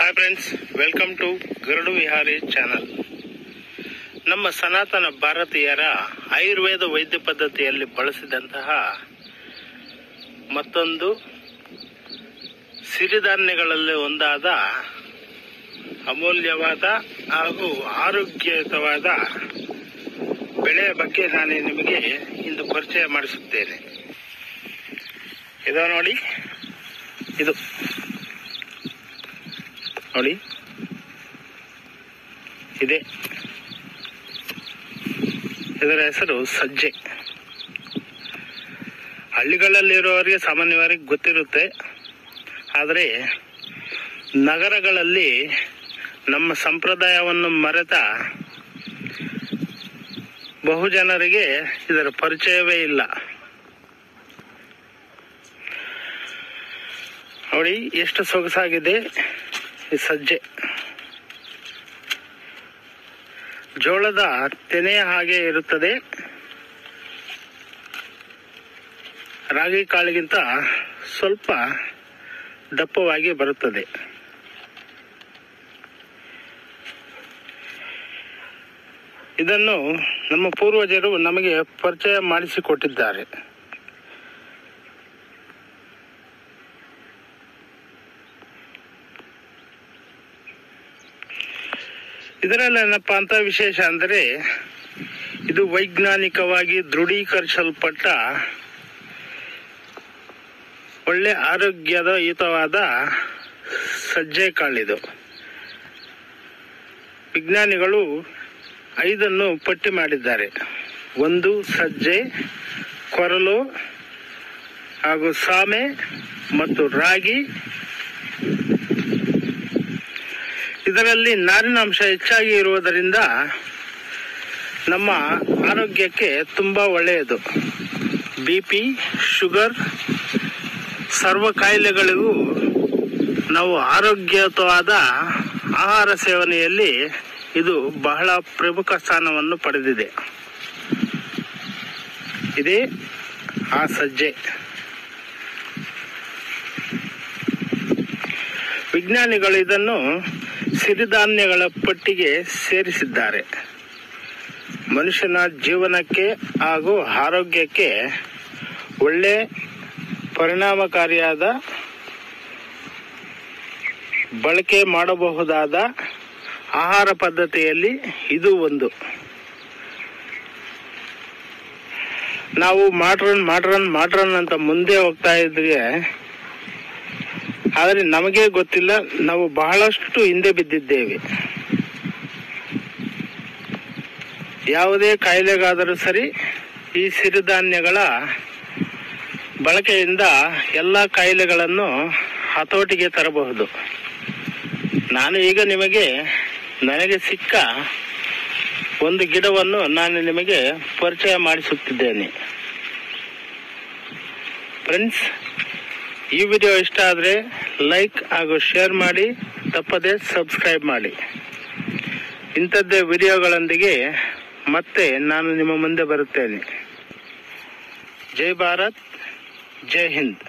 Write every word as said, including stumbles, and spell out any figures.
Hi friends, welcome to Garudu Vihari channel. ನಮ್ಮ ಸನಾತನ ಭಾರತೀಯರ ಆಯುರ್ವೇದ ವೈದ್ಯ ಪದ್ಧತಿಯಲ್ಲಿ ಬಳಸಿದಂತಹ ಮತ್ತೊಂದು ಸಿರಿಧಾನ್ಯಗಳಲ್ಲಿ ಒಂದಾದ ಅಮೂಲ್ಯವಾದ ಹಾಗೂ ಆರೋಗ್ಯಯುತವಾದ ಬೆಳೆಯ ಬಗ್ಗೆ ನಾನು ನಿಮಗೆ ಇಂದು ಪರಿಚಯ ಮಾಡಿಸುತ್ತೇನೆ. ಇದು ನೋಡಿ, ಇದು ನೋಡಿ ಇದೆ. ಇದರ ಹೆಸರು ಸಜ್ಜೆ. ಹಳ್ಳಿಗಳಲ್ಲಿರುವವರಿಗೆ ಸಾಮಾನ್ಯವಾಗಿ ಗೊತ್ತಿರುತ್ತೆ, ಆದರೆ ನಗರಗಳಲ್ಲಿ ನಮ್ಮ ಸಂಪ್ರದಾಯವನ್ನು ಮರೆತ ಬಹುಜನರಿಗೆ ಇದರ ಪರಿಚಯವೇ ಇಲ್ಲ. ನೋಡಿ ಎಷ್ಟು ಸೊಗಸಾಗಿದೆ ಈ ಸಜ್ಜೆ. ಜೋಳದ ತೆನೆಯ ಹಾಗೆ ಇರುತ್ತದೆ. ರಾಗಿ ಕಾಳಿಗಿಂತ ಸ್ವಲ್ಪ ದಪ್ಪವಾಗಿ ಬರುತ್ತದೆ. ಇದನ್ನು ನಮ್ಮ ಪೂರ್ವಜರು ನಮಗೆ ಪರಿಚಯ ಮಾಡಿಸಿಕೊಟ್ಟಿದ್ದಾರೆ. ಇದರಲ್ಲಿ ಏನಪ್ಪಾ ಅಂತ ವಿಶೇಷ ಅಂದರೆ, ಇದು ವೈಜ್ಞಾನಿಕವಾಗಿ ದೃಢೀಕರಿಸಲ್ಪಟ್ಟ ಒಳ್ಳೆ ಆರೋಗ್ಯದ ಹಿತವಾದ ಸಜ್ಜೆ ಕಾಳಿದು. ವಿಜ್ಞಾನಿಗಳು ಐದನ್ನು ಪಟ್ಟಿ ಮಾಡಿದ್ದಾರೆ. ಒಂದು ಸಜ್ಜೆ, ಕೊರಲು ಹಾಗೂ ಸಾಮೆ ಮತ್ತು ರಾಗಿ. ಇದರಲ್ಲಿ ನಾರಿನಾಂಶ ಹೆಚ್ಚಾಗಿ ಇರುವುದರಿಂದ ನಮ್ಮ ಆರೋಗ್ಯಕ್ಕೆ ತುಂಬಾ ಒಳ್ಳೆಯದು. ಬಿ ಪಿ, ಶುಗರ್, ಸರ್ವ ಕಾಯಿಲೆಗಳಿಗೂ ನಾವು ಆರೋಗ್ಯಯುತವಾದ ಆಹಾರ ಸೇವನೆಯಲ್ಲಿ ಇದು ಬಹಳ ಪ್ರಮುಖ ಸ್ಥಾನವನ್ನು ಪಡೆದಿದೆ. ಇದೇ ಆ ಸಜ್ಜೆ. ವಿಜ್ಞಾನಿಗಳು ಇದನ್ನು ಸಿರಿಧಾನ್ಯಗಳ ಪಟ್ಟಿಗೆ ಸೇರಿಸಿದ್ದಾರೆ. ಮನುಷ್ಯನ ಜೀವನಕ್ಕೆ ಹಾಗೂ ಆರೋಗ್ಯಕ್ಕೆ ಒಳ್ಳೆ ಪರಿಣಾಮಕಾರಿಯಾದ ಬಳಕೆ ಮಾಡಬಹುದಾದ ಆಹಾರ ಪದ್ಧತಿಯಲ್ಲಿ ಇದು ಒಂದು. ನಾವು ಮಾಡ್ರನ್ ಮಾಡ್ರನ್ ಮಾಡ್ರನ್ ಅಂತ ಮುಂದೆ ಹೋಗ್ತಾ ಇದ್ರೆ, ಆದರೆ ನಮಗೆ ಗೊತ್ತಿಲ್ಲ, ನಾವು ಬಹಳಷ್ಟು ಹಿಂದೆ ಬಿದ್ದಿದ್ದೇವೆ. ಯಾವುದೇ ಕಾಯಿಲೆಗಾದರೂ ಸರಿ ಈ ಸಿರಿಧಾನ್ಯಗಳ ಬಳಕೆಯಿಂದ ಎಲ್ಲ ಕಾಯಿಲೆಗಳನ್ನು ಹತೋಟಿಗೆ ತರಬಹುದು. ನಾನು ಈಗ ನಿಮಗೆ ನನಗೆ ಸಿಕ್ಕ ಒಂದು ಗಿಡವನ್ನು ನಾನು ನಿಮಗೆ ಪರಿಚಯ ಮಾಡಿಸುತ್ತಿದ್ದೇನೆ. ಫ್ರೆಂಡ್ಸ್, ಈ ವಿಡಿಯೋ ಇಷ್ಟ ಆದರೆ ಲೈಕ್ ಹಾಗೂ ಶೇರ್ ಮಾಡಿ, ತಪ್ಪದೆ ಸಬ್ಸ್ಕ್ರೈಬ್ ಮಾಡಿ. ಇಂಥದ್ದೇ ವಿಡಿಯೋಗಳೊಂದಿಗೆ ಮತ್ತೆ ನಾನು ನಿಮ್ಮ ಮುಂದೆ ಬರುತ್ತೇನೆ. ಜೈ ಭಾರತ್, ಜೈ ಹಿಂದ್.